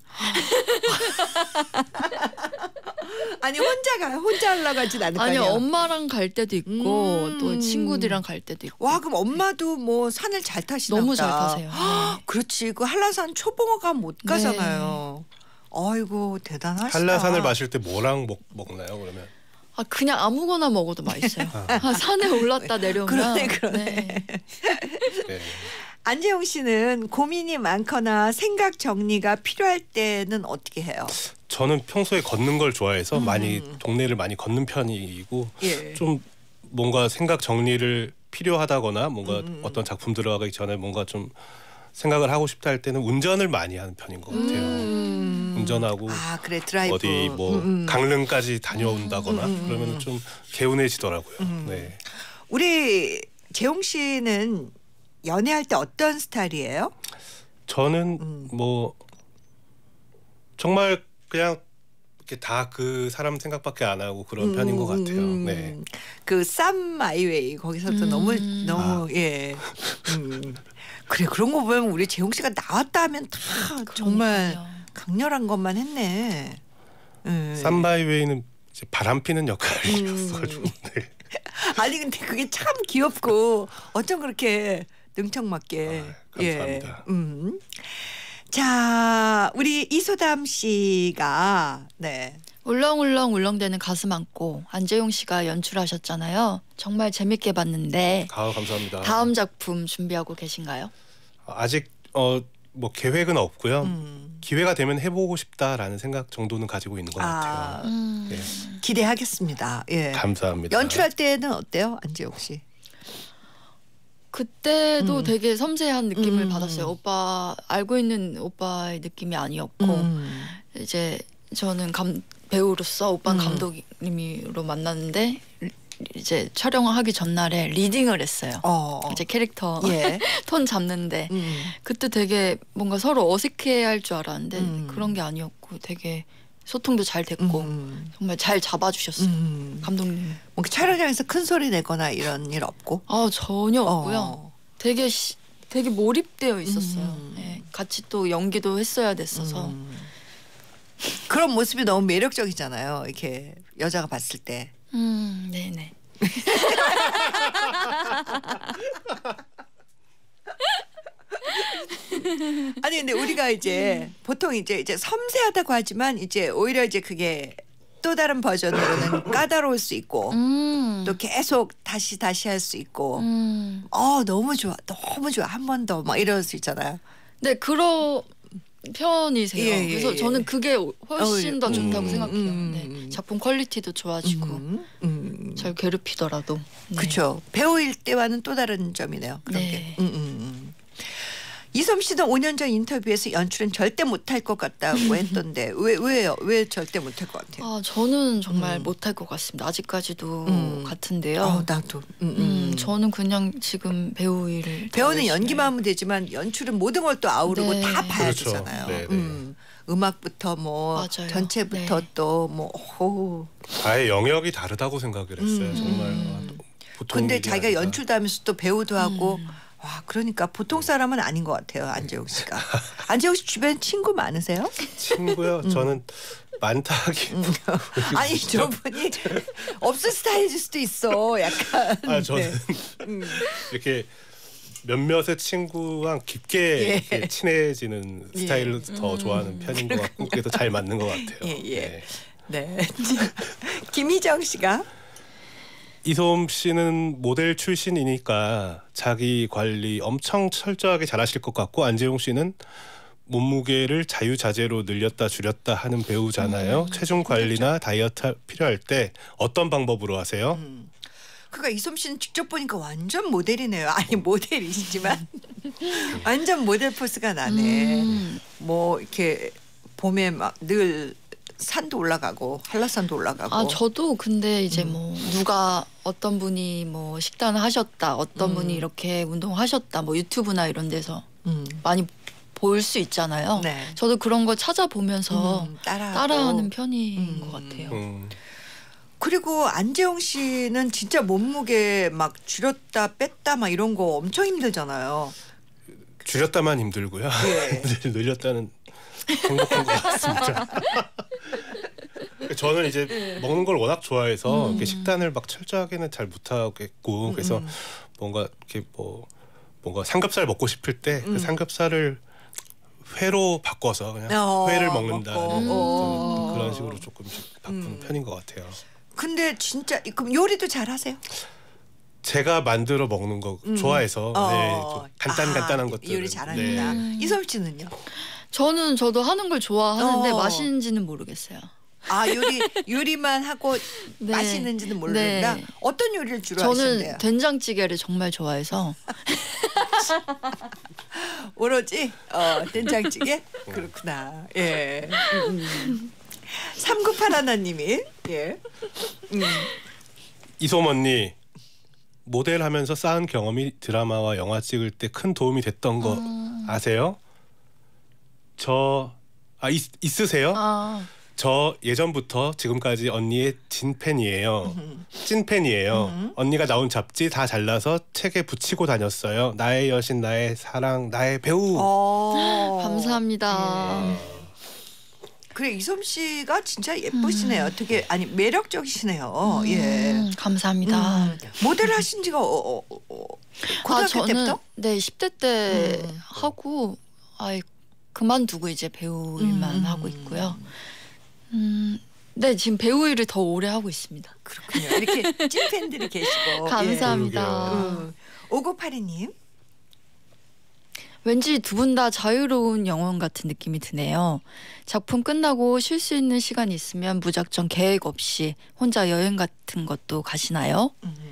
A: 아니 혼자 가요? 혼자 올라가진 않을 거
B: 아니요,
A: 아니에요?
B: 엄마랑 갈 때도 있고 또 친구들이랑 갈 때도 있고.
A: 와, 그럼 엄마도 뭐 산을 잘 타시나
B: 너무
A: 보다.
B: 잘 타세요. 네.
A: 그렇지. 그 한라산 초봉어 가면 못 가잖아요. 아이고 대단하시다.
C: 한라산을 마실 때 뭐랑 먹나요? 그러면?
B: 그냥 아무거나 먹어도 맛있어요. 산에 올랐다 내려오면.
A: 그러네.
C: 네.
A: 안재홍 씨는 고민이 많거나 생각 정리가 필요할 때는 어떻게 해요?
C: 저는 평소에 걷는 걸 좋아해서 많이 동네를 많이 걷는 편이고 좀 뭔가 생각 정리를 필요하다거나 뭔가 어떤 작품 들어가기 전에 뭔가 좀 생각을 하고 싶다 할 때는 운전을 많이 하는 편인 것 같아요. 운전하고
A: 그래 드라이브
C: 어디 뭐 강릉까지 다녀온다거나 그러면 좀 개운해지더라고요. 네.
A: 우리 재홍 씨는 연애할 때 어떤 스타일이에요?
C: 저는 뭐 정말 그냥 다 그 사람 생각밖에 안 하고 그런 편인 것 같아요. 네.
A: 그 쌈 마이웨이 거기서도 너무 예. 그래 그런 거 보면 우리 재홍 씨가 나왔다 하면 다 정말 강렬한 것만 했네.
C: 쌈바이웨이는 이제 바람 피는 역할이었어가지고. 네.
A: 아니 근데 그게 참 귀엽고 어쩜 그렇게 능청맞게.
C: 감사합니다.
A: 예. 자, 우리 이소담 씨가 네.
B: 울렁울렁 울렁대는 가슴 안고 안재용 씨가 연출하셨잖아요. 정말 재밌게 봤는데
C: 감사합니다.
B: 다음 작품 준비하고 계신가요?
C: 아직 뭐 계획은 없고요. 기회가 되면 해보고 싶다라는 생각 정도는 가지고 있는 것 같아요. 네.
A: 기대하겠습니다. 예.
C: 감사합니다.
A: 연출할 때는 어때요, 안재용 씨?
B: 그때도 되게 섬세한 느낌을 받았어요. 오빠 알고 있는 오빠의 느낌이 아니었고 이제 저는 배우로서 오빠는 감독님으로 만났는데 이제 촬영하기 전날에 리딩을 했어요. 이제 캐릭터
A: 예.
B: 톤 잡는데 그때 되게 뭔가 서로 어색해할 줄 알았는데 그런 게 아니었고 되게 소통도 잘 됐고 정말 잘 잡아주셨어요. 감독님.
A: 뭐 촬영장에서 큰 소리 내거나 이런 일 없고?
B: 전혀 없고요. 되게 몰입되어 있었어요. 네, 같이 또 연기도 했어야 됐어서.
A: 그런 모습이 너무 매력적이잖아요. 이렇게 여자가 봤을 때.
B: 네네.
A: 아니 근데 우리가 이제 보통 이제 섬세하다고 하지만 이제 오히려 이제 그게 또 다른 버전으로는 까다로울 수 있고 또 계속 다시 할 수 있고 너무 좋아 한 번 더 막 이럴 수 있잖아요.
B: 네 그런 편이세요.
A: 예,
B: 그래서
A: 예.
B: 저는 그게 훨씬 더 좋다고 생각해요. 네, 작품 퀄리티도 좋아지고 잘 괴롭히더라도. 네.
A: 그렇죠. 배우일 때와는 또 다른 점이네요. 그런
B: 네.
A: 게. 이솜 씨도 5년 전 인터뷰에서 연출은 절대 못할 것 같다고 했던데 왜요? 왜 절대 못할 것 같아요?
B: 저는 정말 못할 것 같습니다. 아직까지도 같은데요.
A: 나도.
B: 저는 그냥 지금 배우 일을
A: 배우는 연기만 하면 되지만 연출은 모든 걸 또 아우르고
B: 네.
A: 다 봐야
C: 그렇죠.
A: 되잖아요.
C: 네, 네.
A: 음악부터 뭐
B: 맞아요.
A: 전체부터
B: 네.
A: 또 뭐
C: 아예 영역이 다르다고 생각을 했어요. 정말. 보통
A: 근데
C: 일이
A: 자기가
C: 아니라.
A: 연출도 하면서 또 배우도 하고 와 그러니까 보통 사람은 아닌 것 같아요. 안재욱 씨가. 안재욱 씨 주변 친구 많으세요?
C: 친구요. 저는 많다기.
A: 아니 저분이 없을 스타일일 수도 있어. 약간.
C: 저는 이렇게 몇몇의 친구와 깊게 이렇게 친해지는 스타일을 더 좋아하는 편인 것 같고 그게 더 잘 맞는 것 같아요.
A: 예. 네. 김희정 씨가
C: 이솜 씨는 모델 출신이니까 자기 관리 엄청 철저하게 잘하실 것 같고 안재용 씨는 몸무게를 자유자재로 늘렸다 줄였다 하는 배우잖아요. 체중 관리나 다이어트 필요할 때 어떤 방법으로 하세요?
A: 그러니까 이솜 씨는 직접 보니까 완전 모델이네요. 아니 모델이시지만 완전 모델 포스가 나네. 뭐 이렇게 봄에 막 늘 산도 올라가고 한라산도 올라가고.
B: 저도 근데 이제 뭐 누가 어떤 분이 뭐 식단을 하셨다, 어떤 분이 이렇게 운동하셨다, 뭐 유튜브나 이런 데서 많이 볼 수 있잖아요.
A: 네.
B: 저도 그런 거 찾아보면서
A: 따라하고.
B: 따라하는 편인 것 같아요.
A: 그리고 안재홍 씨는 진짜 몸무게 막 줄였다 뺐다 막 이런 거 엄청 힘들잖아요.
C: 줄였다만 힘들고요. 늘렸다는 행복한 것 같습니다. 저는 이제 먹는 걸 워낙 좋아해서 이렇게 식단을 막 철저하게는 잘 못하겠고 그래서 뭔가 이렇게 뭔가 삼겹살 먹고 싶을 때 그 삼겹살을 회로 바꿔서 그냥 회를 먹는다는 그런 식으로 조금씩 바꾸는 편인 것 같아요.
A: 근데 진짜 그럼 요리도 잘 하세요?
C: 제가 만들어 먹는 거 좋아해서 좀 간단한 것들
A: 요리 잘하니까. 이솜 씨는요?
B: 저도 하는 걸 좋아하는데 맛있는지는 모르겠어요.
A: 요리만 하고
B: 네.
A: 맛있는지는 모른다.
B: 네.
A: 어떤 요리를 주로
B: 저는
A: 하시는데요?
B: 된장찌개를 정말 좋아해서
A: 오로지 된장찌개? 그렇구나. 예. 3981님이 예.
C: 이솜 언니 모델하면서 쌓은 경험이 드라마와 영화 찍을 때 큰 도움이 됐던 거 아세요? 있으세요? 저 예전부터 지금까지 언니의 진팬이에요. 찐팬이에요. 언니가 나온 잡지 다 잘라서 책에 붙이고 다녔어요. 나의 여신, 나의 사랑, 나의 배우.
B: 감사합니다.
A: 그래, 이솜 씨가 진짜 예쁘시네요. 되게 매력적이시네요. 예.
B: 감사합니다.
A: 모델 하신 지가 고등학교 때부터?
B: 네, 10대 때 하고 그만두고 이제 배우 일만 하고 있고요. 네, 지금 배우 일을 더 오래 하고 있습니다.
A: 그렇군요. 이렇게 찐팬들이 계시고.
B: 감사합니다.
A: 5982님.
B: 왠지 두 분 다 자유로운 영혼 같은 느낌이 드네요. 작품 끝나고 쉴 수 있는 시간이 있으면 무작정 계획 없이 혼자 여행 같은 것도 가시나요?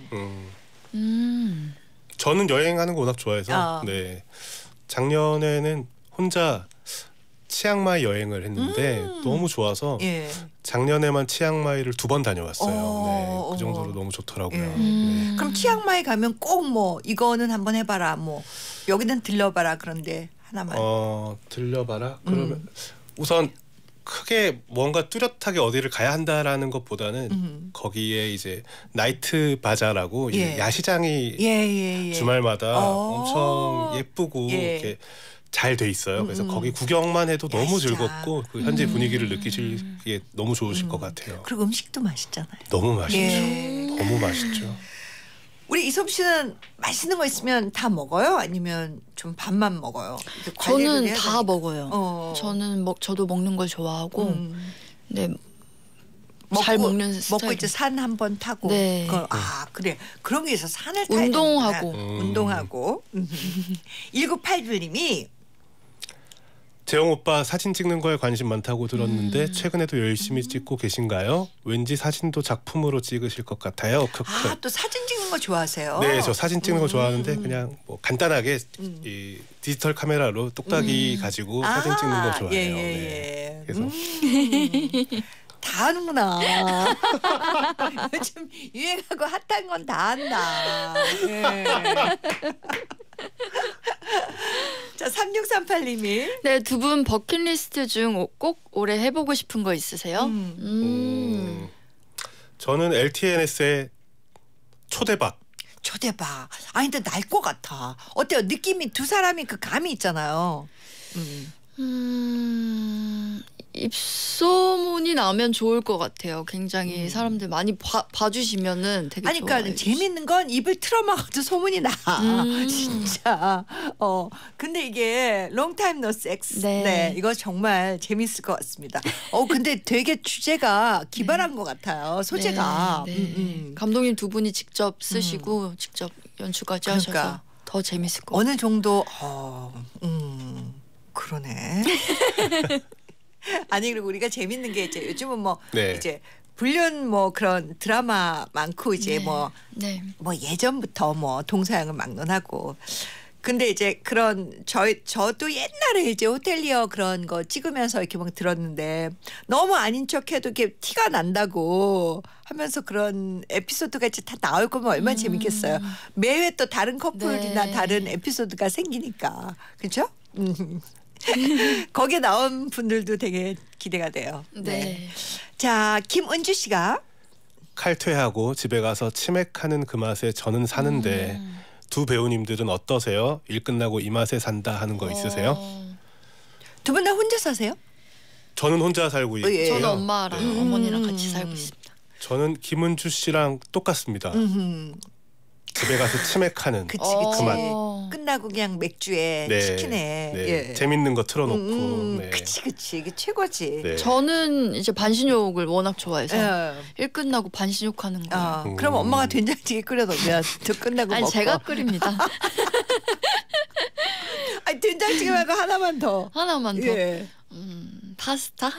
C: 저는 여행하는 거 워낙 좋아해서 네. 작년에는 혼자 치앙마이 여행을 했는데 너무 좋아서 작년에만 치앙마이를 2번 다녀왔어요. 네, 그 정도로 너무 좋더라고요. 네.
A: 그럼 치앙마이 가면 꼭 이거는 한번 해봐라, 여기는 들려봐라, 그런데 하나만.
C: 들려봐라. 그러면 우선 크게 뭔가 뚜렷하게 어디를 가야 한다라는 것보다는 거기에 이제 나이트 바자라고 야시장이 주말마다 엄청 예쁘고 이렇게 잘 돼 있어요. 그래서 거기 구경만 해도 너무 즐겁고 그 현재 분위기를 느끼시기에 너무 좋으실 것 같아요.
A: 그리고 음식도 맛있잖아요.
C: 너무 맛있죠. 너무 맛있죠.
A: 우리 이솜 씨는 맛있는 거 있으면 다 먹어요? 아니면 좀 반만 먹어요?
B: 저는 다 먹어요. 저도 먹는 걸 좋아하고 네. 잘 먹는 스타일.
A: 먹고 이제 산 한번 타고.
B: 네.
A: 그래. 그런 게 있어서 산을 타야
B: 운동하고.
A: 운동하고. 1981님이
C: 재영 오빠 사진 찍는 거에 관심 많다고 들었는데 최근에도 열심히 찍고 계신가요? 왠지 사진도 작품으로 찍으실 것 같아요.
A: 또 사진 찍는 거 좋아하세요?
C: 네, 저 사진 찍는 거 좋아하는데 그냥 간단하게 이 디지털 카메라로 똑딱이 가지고 사진 찍는 거 좋아해요. 네. 그래서
A: 다 하는구나. 요즘 유행하고 핫한 건 다 한다. 자, 3638님이
B: 네, 두 분 버킷리스트 중 꼭 올해 해보고 싶은 거 있으세요?
C: 저는 LTNS의 초대박.
A: 근데 날 것 같아. 어때요? 느낌이 두 사람이 그 감이 있잖아요.
B: 입소문이 나면 좋을 것 같아요. 굉장히 사람들 많이 봐주시면은 되게 좋아요.
A: 그러니까 재밌는 건 입을 틀어막아도 소문이 나. 진짜. 근데 이게 롱타임 노 섹스. 네, 이거 정말 재밌을 것 같습니다. 근데 되게 주제가 기발한 것 같아요. 소재가.
B: 네. 감독님 두 분이 직접 쓰시고 직접 연출까지 하셔서 더 재밌을 것 같아요.
A: 어느 정도 그러네. 아니, 그리고 우리가 재밌는 게 이제 요즘은 이제 불륜 그런 드라마 많고 이제 예전부터 동서양을 막론하고. 근데 이제 그런 저도 옛날에 이제 호텔리어 그런 거 찍으면서 이렇게 막 들었는데 너무 아닌 척해도 이렇게 티가 난다고 하면서 그런 에피소드가 이제 다 나올 거면 얼마나 재밌겠어요. 매회 또 다른 커플이나 다른 에피소드가 생기니까. 그렇죠? 거기에 나온 분들도 되게 기대가 돼요. 네. 자, 김은주 씨가
C: 칼퇴하고 집에 가서 치맥하는 그 맛에 저는 사는데 두 배우님들은 어떠세요? 일 끝나고 이 맛에 산다 하는 거 있으세요?
A: 두 분 다 혼자 사세요?
C: 저는 혼자 살고 있고요.
B: 저는 엄마랑 어머니랑 같이 살고 있습니다.
C: 저는 김은주 씨랑 똑같습니다. 집에 가서 치맥하는
A: 그치.
C: 그 맛.
A: 끝나고 그냥 맥주에 치킨에
C: 네. 재밌는 거 틀어놓고.
A: 그치. 이게 최고지.
C: 네.
B: 저는 이제 반신욕을 워낙 좋아해서 일 끝나고 반신욕하는 거.
A: 그럼 엄마가 된장찌개 끓여놓으면 저 끝나고
B: 아니
A: 먹고.
B: 제가 끓입니다.
A: 아니, 된장찌개 말고 하나만 더.
B: 더. 파스타?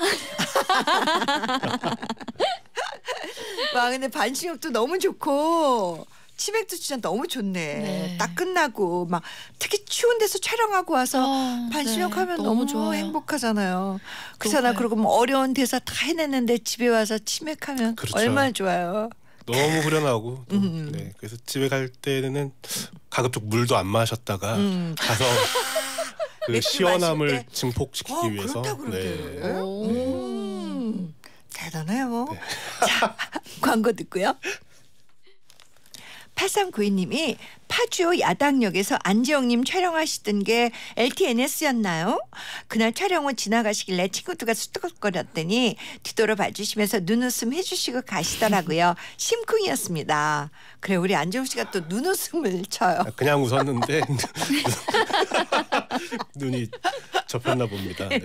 A: 근데 반신욕도 너무 좋고 치맥도 진짜 너무 좋네.
B: 네.
A: 딱 끝나고 막 특히 추운 데서 촬영하고 와서 반신욕하면 너무
B: 좋아요.
A: 행복하잖아요. 그잖아. 그리고 어려운 대사 다 해냈는데 집에 와서 치맥하면 얼마나 좋아요.
C: 너무 후련하고 네, 그래서 집에 갈 때는 가급적 물도 안 마셨다가 가서 그
A: 맥주
C: 시원함을
A: 마실 때?
C: 증폭시키기 위해서
A: 그렇다 그러대.
C: 네.
A: 대단해요. 자, 광고 듣고요. 8392님이 파주 야당역에서 안지영님 촬영하시던 게 LTNS였나요? 그날 촬영 후 지나가시길래 친구들과 수덕거렸더니 뒤돌아 봐주시면서 눈웃음 해주시고 가시더라고요. 심쿵이었습니다. 그래 우리 안지영 씨가 또 눈웃음을 쳐요.
C: 그냥 웃었는데 눈이 접혔나 봅니다. 네.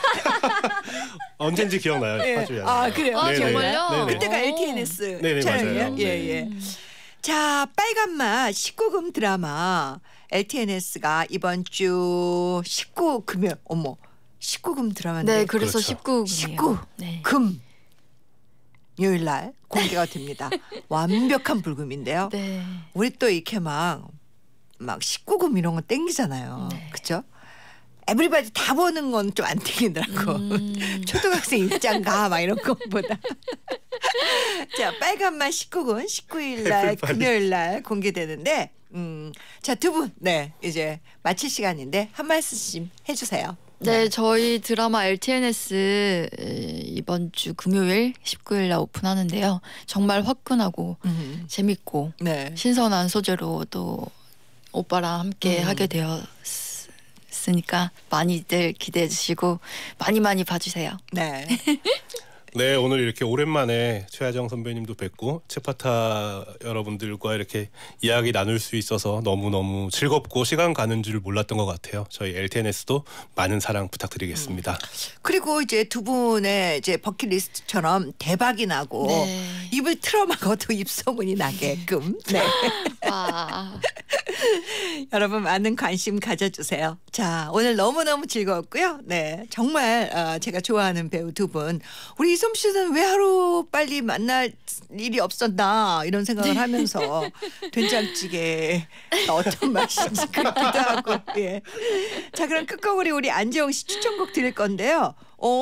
C: 언젠지 기억나요.
A: 네.
C: 파주야.
A: 아 그래요?
B: 아,
C: 네네.
B: 정말요?
C: 네네.
A: 그때가
B: 오.
A: LTNS
C: 네네,
A: 촬영이에요?
C: 맞아요.
A: 예예. 자, 빨간맛 19금 드라마 LTNS가 이번 주 19금요. 어머, 19금 드라마인데.
B: 네, 그래서
C: 그렇죠.
B: 19금이에요.
A: 19
B: 네.
A: 금 요일날 공개가 됩니다. 완벽한 불금인데요.
B: 네.
A: 우리 또 이렇게 막 19금 이런 거 땡기잖아요.
B: 네.
A: 그렇죠? 에브리바디 다 보는 건 좀 안 땡기더라고. 초등학생 입장가 막 이런 것보다. 자, 빨간맛 19금 19일 날
C: 에브리바디.
A: 금요일 날 공개되는데 자, 두 분 네, 이제 마칠 시간인데 한 말씀씩 해 주세요.
B: 네, 저희 드라마 LTNS 이번 주 금요일 19일 날 오픈하는데요. 정말 화끈하고 재밌고
A: 네.
B: 신선한 소재로 또 오빠랑 함께 하게 되었으니까 많이들 기대해 주시고 많이 봐주세요.
A: 네.
C: 네, 오늘 이렇게 오랜만에 최하정 선배님도 뵙고 채파타 여러분들과 이렇게 이야기 나눌 수 있어서 너무너무 즐겁고 시간 가는 줄 몰랐던 것 같아요. 저희 LTNS도 많은 사랑 부탁드리겠습니다.
A: 그리고 이제 두 분의 이제 버킷리스트처럼 대박이 나고
B: 네.
A: 입을 틀어막아도 입소문이 나게끔 네.
B: 와.
A: 여러분 많은 관심 가져주세요. 자, 오늘 너무너무 즐거웠고요. 네, 정말 제가 좋아하는 배우 두 분. 우리 이솜 씨는 왜 하루 빨리 만날 일이 없었나 이런 생각을 하면서 된장찌개 어떤 맛인지 그렇기도 하고. 예. 자, 그럼 끝곡으로 우리 안재영 씨 추천곡 드릴 건데요.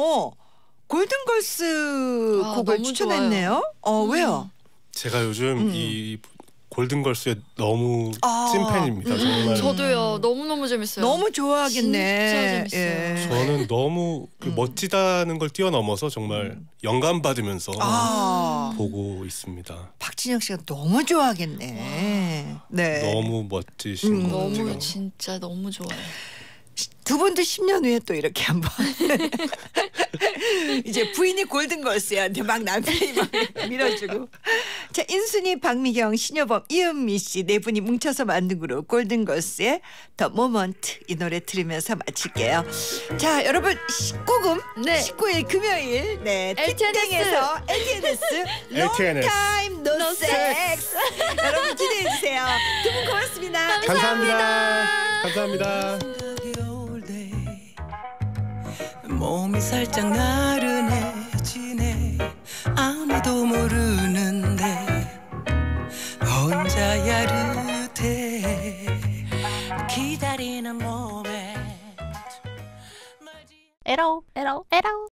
A: 골든걸스
B: 아,
A: 곡을
B: 너무
A: 추천했네요. 왜요?
C: 제가 요즘 이 골든걸스에 너무
A: 아.
C: 찐팬입니다. 정말.
B: 저도요. 너무너무 재밌어요.
A: 너무 좋아하겠네.
B: 진짜 재밌어요.
C: 저는 너무 그 멋지다는 걸 뛰어넘어서 정말 영감 받으면서 보고 있습니다.
A: 박진영 씨가 너무 좋아하겠네. 네.
C: 너무 멋지신 것
B: 너무
C: 같아요.
B: 진짜 너무 좋아요.
A: 두 분도 10년 후에 또 이렇게 한번 이제 부인이 골든걸스한테 막 남편이 막 밀어주고. 자, 인순이, 박미경, 신여범, 이은미 씨 네 분이 뭉쳐서 만든 그룹 골든걸스의 더 모먼트 이 노래 들으면서 마칠게요. 자, 여러분 19금
B: 네.
A: 19일 금요일 네
B: LTNS.
A: 틱땡에서 LTNS Long
C: LTNS.
A: Time No Sex 여러분 기대해 주세요. 두 분 고맙습니다.
C: 감사합니다. 감사합니다.
D: 생각이 올 때 몸이 살짝 나른해지네. 아무도 모르는데 혼자 야릇해 기다리는 몸에
E: 에러 에러 에러